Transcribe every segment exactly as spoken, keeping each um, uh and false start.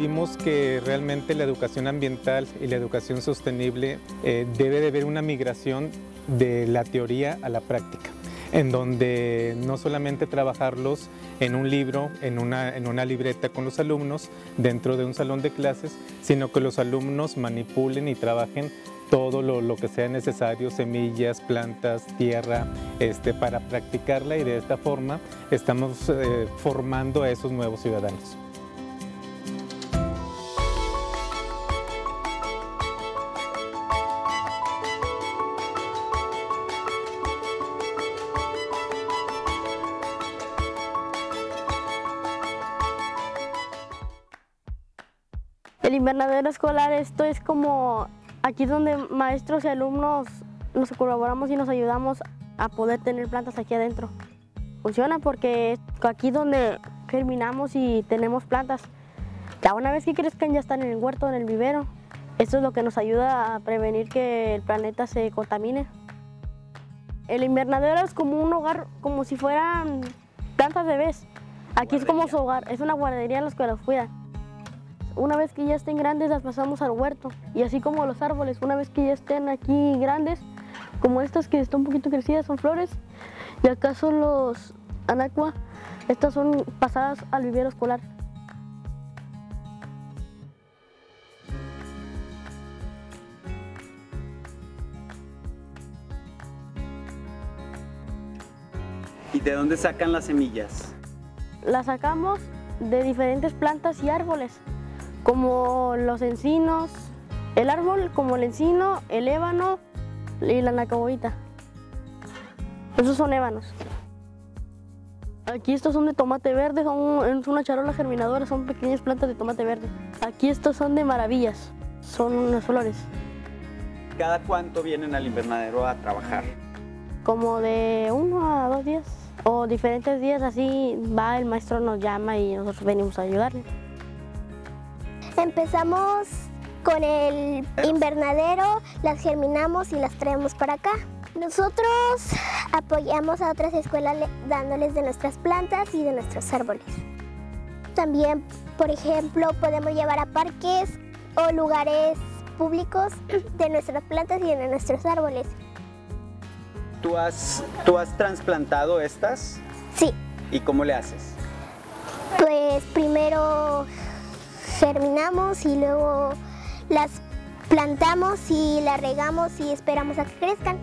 Vimos que realmente la educación ambiental y la educación sostenible eh, debe de haber una migración de la teoría a la práctica, en donde no solamente trabajarlos en un libro, en una, en una libreta con los alumnos, dentro de un salón de clases, sino que los alumnos manipulen y trabajen todo lo, lo que sea necesario, semillas, plantas, tierra, este, para practicarla, y de esta forma estamos eh, formando a esos nuevos ciudadanos. El invernadero escolar, esto es como aquí donde maestros y alumnos nos colaboramos y nos ayudamos a poder tener plantas aquí adentro. Funciona porque aquí donde germinamos y tenemos plantas, ya una vez que crezcan ya están en el huerto, en el vivero. Esto es lo que nos ayuda a prevenir que el planeta se contamine. El invernadero es como un hogar, como si fueran plantas bebés. Aquí es como su hogar, es una guardería en los que los cuidan. Una vez que ya estén grandes las pasamos al huerto, y así como los árboles, una vez que ya estén aquí grandes, como estas que están un poquito crecidas, son flores, y acá son los anacua, estas son pasadas al vivero escolar. ¿Y de dónde sacan las semillas? Las sacamos de diferentes plantas y árboles, como los encinos, el árbol como el encino, el ébano y la nacaboita. Esos son ébanos. Aquí estos son de tomate verde, son es una charola germinadora, son pequeñas plantas de tomate verde. Aquí estos son de maravillas, son unas flores. ¿Cada cuánto vienen al invernadero a trabajar? Como de uno a dos días, o diferentes días, así va, el maestro nos llama y nosotros venimos a ayudarle. Empezamos con el invernadero, las germinamos y las traemos para acá. Nosotros apoyamos a otras escuelas dándoles de nuestras plantas y de nuestros árboles. También, por ejemplo, podemos llevar a parques o lugares públicos de nuestras plantas y de nuestros árboles. ¿Tú has, tú has trasplantado estas? Sí. ¿Y cómo le haces? Pues primero germinamos y luego las plantamos y las regamos y esperamos a que crezcan.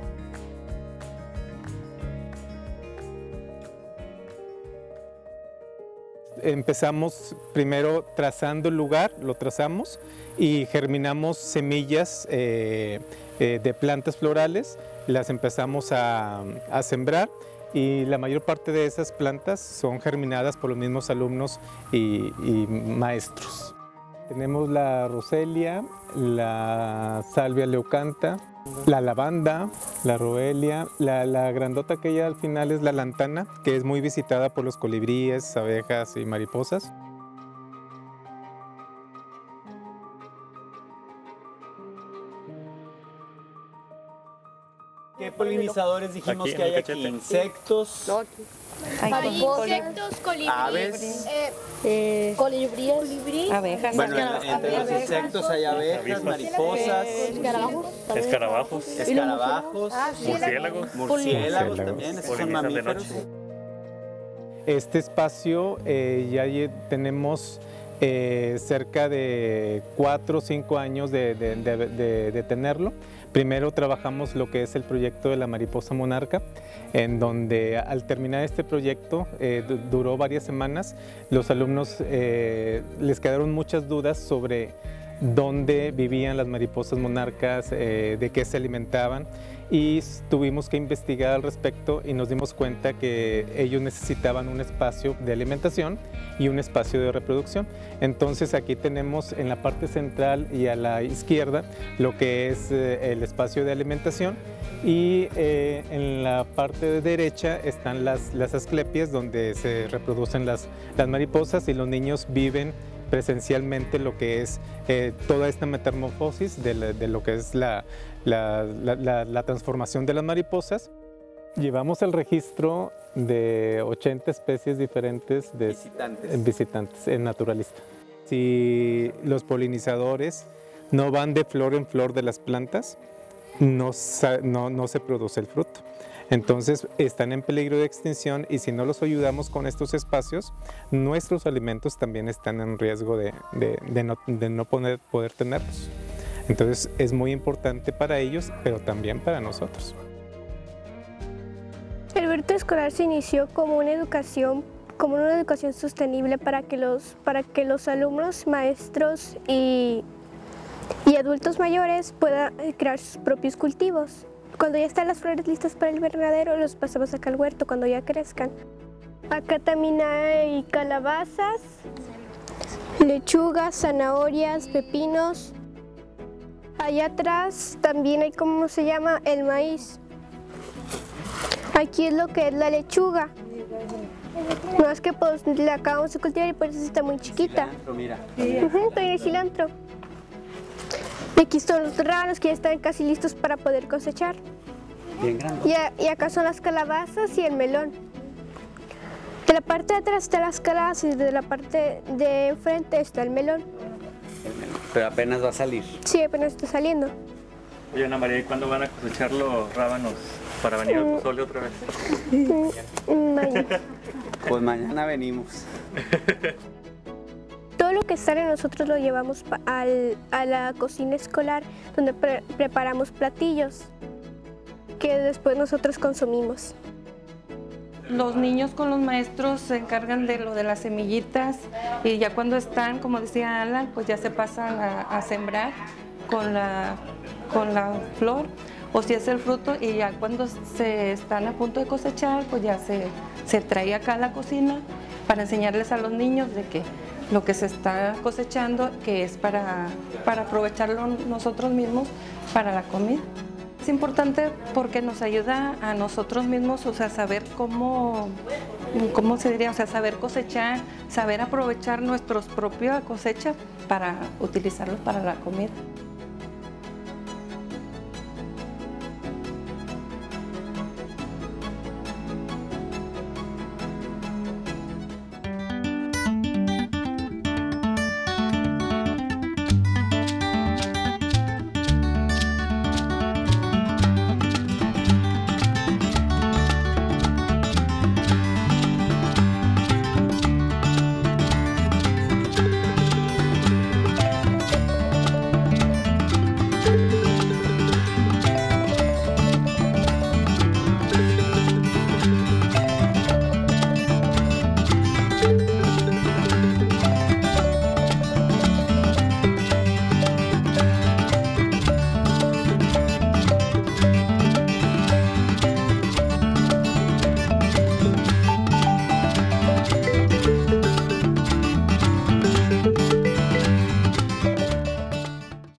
Empezamos primero trazando el lugar, lo trazamos y germinamos semillas eh, eh, de plantas florales, las empezamos a, a sembrar, y la mayor parte de esas plantas son germinadas por los mismos alumnos y, y maestros. Tenemos la roselia, la salvia leucanta, la lavanda, la roelia, la, la grandota aquella al final es la lantana, que es muy visitada por los colibríes, abejas y mariposas. ¿Qué polinizadores dijimos Aquí, que en el hay aquí? cachete. ¿Insectos? No, aquí. Hay insectos, colibríes, ¿Aves? eh, Eh, colibríes, colibrí, Abejas. Bueno, en- entre los insectos hay abejas, Avispas. mariposas, escarabajos. Escarabajos, escarabajos, murciélagos, murciélagos también, esos son polinizan de mamíferos. noche. Este espacio eh, ya lle- tenemos eh, cerca de cuatro o cinco años de, de- de- de- de tenerlo. Primero trabajamos lo que es el proyecto de la mariposa monarca, en donde al terminar este proyecto, eh, du- duró varias semanas, los alumnos eh, les quedaron muchas dudas sobre dónde vivían las mariposas monarcas, eh, de qué se alimentaban, y tuvimos que investigar al respecto y nos dimos cuenta que ellos necesitaban un espacio de alimentación y un espacio de reproducción. Entonces aquí tenemos en la parte central y a la izquierda lo que es eh, el espacio de alimentación, y eh, en la parte de derecha están las, las asclepias, donde se reproducen las, las mariposas, y los niños viven presencialmente lo que es eh, toda esta metamorfosis de, la, de lo que es la, la, la, la, la transformación de las mariposas. Llevamos el registro de ochenta especies diferentes de Visitantes. visitantes en naturalista. Si los polinizadores no van de flor en flor de las plantas, no, no, no se produce el fruto. Entonces están en peligro de extinción y si no los ayudamos con estos espacios, nuestros alimentos también están en riesgo de, de, de no, de no poder, poder tenerlos. Entonces es muy importante para ellos, pero también para nosotros. El huerto escolar se inició como una educación, como una educación sostenible para que los, para que los alumnos, maestros y, y adultos mayores puedan crear sus propios cultivos. Cuando ya están las flores listas para el invernadero, los pasamos acá al huerto cuando ya crezcan. Acá también hay calabazas, lechugas, zanahorias, pepinos. Allá atrás también hay, ¿cómo se llama?, el maíz. Aquí es lo que es la lechuga. No es que pues, la acabamos de cultivar y por eso está muy chiquita. Cilantro, mira. Uh-huh, también hay cilantro. Y aquí son los rábanos que ya están casi listos para poder cosechar. Bien grande. Y, a, y acá son las calabazas y el melón. De la parte de atrás están las calabazas y de la parte de enfrente está el melón. El melón. Pero apenas va a salir. Sí, apenas está saliendo. Oye, Ana María, ¿y cuándo van a cosechar los rábanos para venir al pozole otra vez? Mm, mañana. Pues mañana venimos. Todo lo que sale nosotros lo llevamos pa- al, a la cocina escolar donde pre- preparamos platillos que después nosotros consumimos. Los niños con los maestros se encargan de lo de las semillitas y ya cuando están, como decía Alan, pues ya se pasan a, a sembrar con la, con la flor o si es el fruto y ya cuando se están a punto de cosechar, pues ya se, se trae acá a la cocina para enseñarles a los niños de que lo que se está cosechando, que es para, para aprovecharlo nosotros mismos para la comida. Es importante porque nos ayuda a nosotros mismos, o sea, saber cómo, cómo se diría, o sea, saber cosechar, saber aprovechar nuestras propias cosechas para utilizarlos para la comida.